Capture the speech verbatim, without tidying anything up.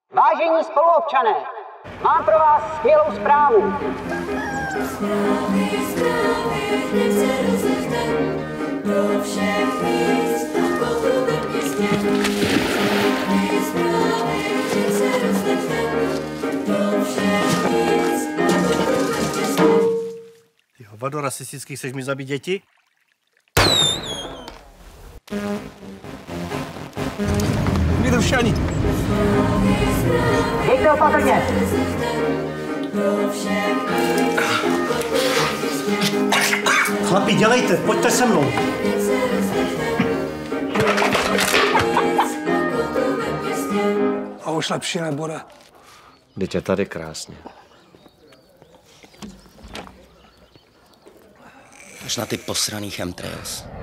Vážení spoluobčané, mám pro vás skvělou zprávu. Ty hovado rasistický, chceš mi zabít děti? Lidovšťani! Dějte opatrně! Chlapi, dělejte, pojďte se mnou! A už lepší nebude. Vždyť je tady krásně. Až na ty posraný chemtrails.